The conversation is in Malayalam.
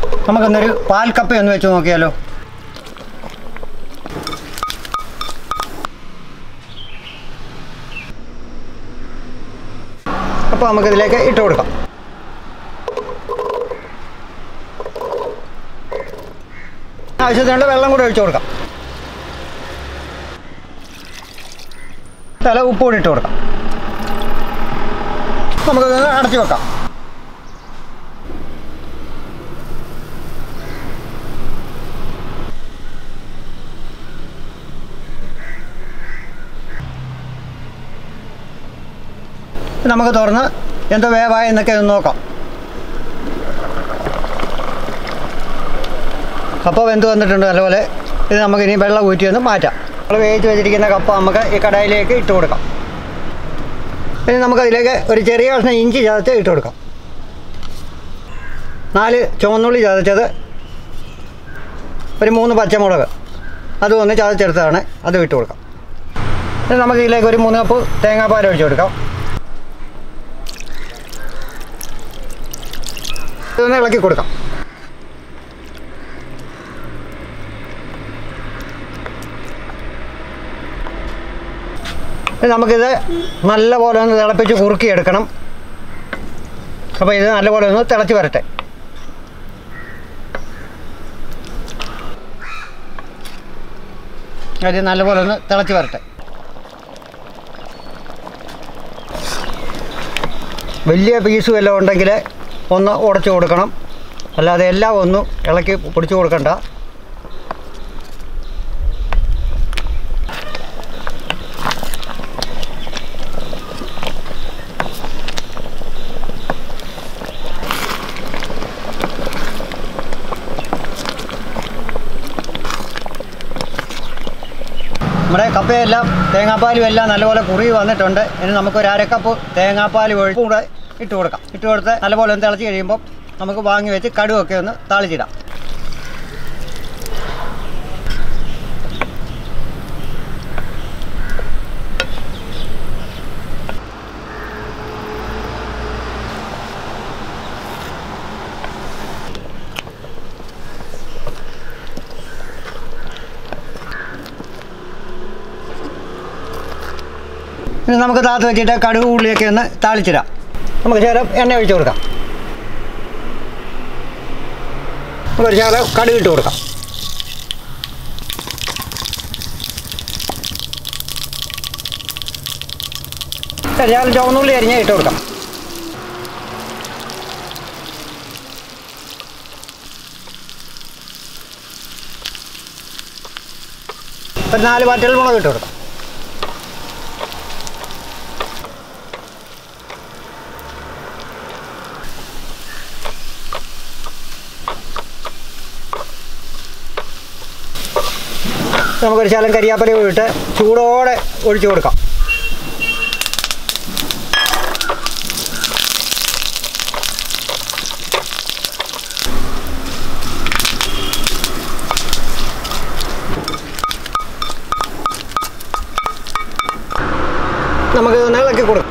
നമുക്കൊന്നൊരു പാൽക്കപ്പ ഒന്ന് വെച്ച് നോക്കിയാലോ. അപ്പോൾ നമുക്കിതിലേക്ക് ഇട്ട് കൊടുക്കാം. ആവശ്യത്തിനുള്ള വെള്ളം കൂടെ ഒഴിച്ചു കൊടുക്കാം. ഉപ്പ് കൂടി ഇട്ട് കൊടുക്കാം. നമുക്കിതൊന്ന് അടച്ചു വെക്കാം. നമുക്ക് തുറന്ന് എന്തോ വേവായ എന്നൊക്കെ ഒന്ന് നോക്കാം. കപ്പ വെന്ത് വന്നിട്ടുണ്ട് നല്ലപോലെ. ഇത് നമുക്കിനി വെള്ളം ഊറ്റി ഒന്ന് മാറ്റാം. നമ്മൾ വേവിച്ച് വെച്ചിരിക്കുന്ന കപ്പ നമുക്ക് ഈ കടായിലേക്ക് ഇട്ട് കൊടുക്കാം. ഇനി നമുക്കതിലേക്ക് ഒരു ചെറിയ കഷ്ണം ഇഞ്ചി ചതച്ച് ഇട്ട് കൊടുക്കാം. 4 ചുവന്നുള്ളി ചതച്ചത്, ഒരു 3 പച്ചമുളക് അതും ഒന്ന് ചതച്ചെടുത്തതാണ്, അതും ഇട്ട് കൊടുക്കാം. ഇനി നമുക്കിതിലേക്ക് ഒരു 3 കപ്പ് തേങ്ങാപ്പാൽ ഒഴിച്ച് കൊടുക്കാം. ഇതൊന്ന് ഇളക്കി കൊടുക്കാം. നമുക്കിത് നല്ലപോലെ ഒന്ന് തിളപ്പിച്ച് കുറുക്കിയെടുക്കണം. അപ്പോൾ ഇത് നല്ലപോലെ ഒന്ന് തിളച്ച് വരട്ടെ. അത് നല്ലപോലെ ഒന്ന് തിളച്ച് വരട്ടെ. വലിയ പീസും എല്ലാം ഉണ്ടെങ്കിൽ ഒന്ന് ഉടച്ചു കൊടുക്കണം, അല്ലാതെ എല്ലാം ഒന്നും ഇളക്കി പിടിച്ചു കൊടുക്കണ്ട. നമ്മുടെ കപ്പയെല്ലാം തേങ്ങാപ്പാലും എല്ലാം നല്ലപോലെ കുറുകി വന്നിട്ടുണ്ട്. ഇനി നമുക്കൊരു 1/2 കപ്പ് തേങ്ങാപ്പാൽ കൂടെ ഇട്ട് കൊടുക്കാം. ഇട്ട് കൊടുത്ത് നല്ലപോലെ ഒന്ന് തിളച്ച് കഴിയുമ്പോൾ നമുക്ക് വാങ്ങി വെച്ച് കടുവൊക്കെ ഒന്ന് താളിച്ചിടാം. ഇനി നമുക്ക് താത്ത് വെച്ചിട്ട് കടുക് ഉള്ളിയൊക്കെ ഒന്ന് താളിച്ചിടാം. നമുക്ക് ശകലം എണ്ണ ഒഴിച്ച് കൊടുക്കാം. ഒരു ശകലം കടുക് ഇട്ട് കൊടുക്കാം. ശകലം ചുവന്നുള്ളി അരിഞ്ഞ് ഇട്ട് കൊടുക്കാം. ഒരു 4 വറ്റൽമുളക് ഇട്ട് കൊടുക്കാം. നമുക്കൊരു ശകലം കരിയാപ്പല ഇട്ട് ചൂടോടെ ഒഴിച്ചു കൊടുക്കാം. നമുക്ക് ഇളക്കി കൊടുക്കാം.